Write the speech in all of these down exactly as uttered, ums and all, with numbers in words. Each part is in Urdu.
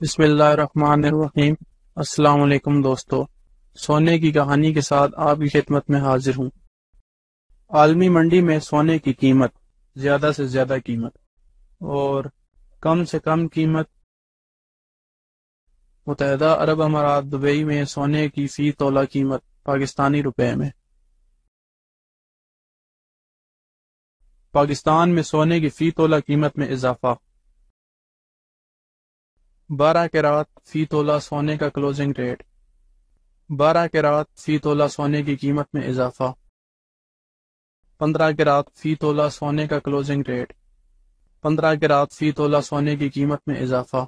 بسم اللہ الرحمن الرحیم۔ السلام علیکم دوستو، سونے کی کہانی کے ساتھ آپ کی خدمت میں حاضر ہوں۔ عالمی منڈی میں سونے کی قیمت، زیادہ سے زیادہ قیمت اور کم سے کم قیمت۔ متحدہ عرب امارات دبئی میں سونے کی فی تولہ قیمت پاکستانی روپے میں۔ پاکستان میں سونے کی فی تولہ قیمت میں اضافہ۔ بارہ کیرات فی تولہ سونے کا کلوزنگ ریٹ۔ بارہ کیرات فی تولہ سونے کی قیمت میں اضافہ۔ پندرہ کیرات فی تولہ سونے کا کلوزنگ ریٹ۔ پندرہ کیرات فی تولہ سونے کی قیمت میں اضافہ۔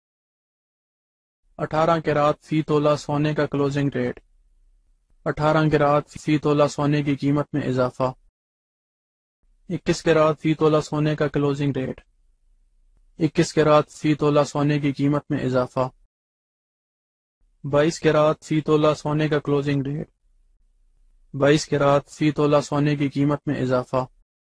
اٹھارہ کیرات فی تولہ سونے کا کلوزنگ ریٹ۔ اٹھارہ کیرات فی تولہ سونے کی قیمت میں اضافہ۔ اکیس کیرات فی تولہ سونے کا کلوزنگ ریٹ۔ اکیس کیرات فی تولہ سونے کی قیمت میں اضافہ۔ بائیس کیرات فی تولہ سونے کا کلوزنگ ریٹ۔ بائیس کیرات فی تولہ سونے کی قیمت میں اضافہ۔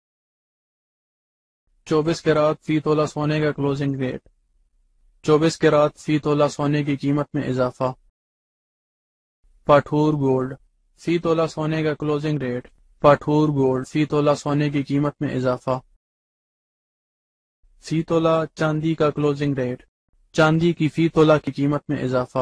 چوبیس کیرات فی تولہ سونے کا کلوزنگ ریٹ۔ چوبیس کیرات فی تولہ سونے کی قیمت میں اضافہ۔ پاٹھور گولڈ فی تولہ سونے کا کلوزنگ ریٹ۔ پاٹھور گولڈ فی تولہ سونے کی قیمت میں اضافہ۔ فی تولہ چاندی کا کلوزنگ ریٹ۔ چاندی کی فی تولہ کی قیمت میں اضافہ۔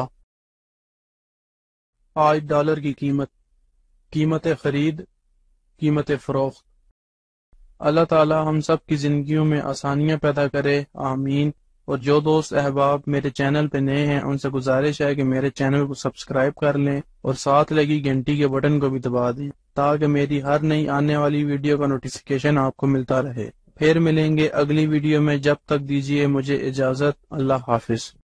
آج ڈالر کی قیمت، قیمت خرید، قیمت فروخت۔ اللہ تعالی ہم سب کی زندگیوں میں آسانیاں پیدا کرے، آمین۔ اور جو دوست احباب میرے چینل پہ نئے ہیں ان سے گزارش ہے کہ میرے چینل کو سبسکرائب کر لیں اور ساتھ لگی گھنٹی کے بٹن کو بھی دبا دیں تاکہ میری ہر نئی آنے والی ویڈیو کا نوٹیفیکیشن آپ کو ملتا رہے۔ پھر ملیں گے اگلی ویڈیو میں، جب تک دیجیے مجھے اجازت۔ اللہ حافظ۔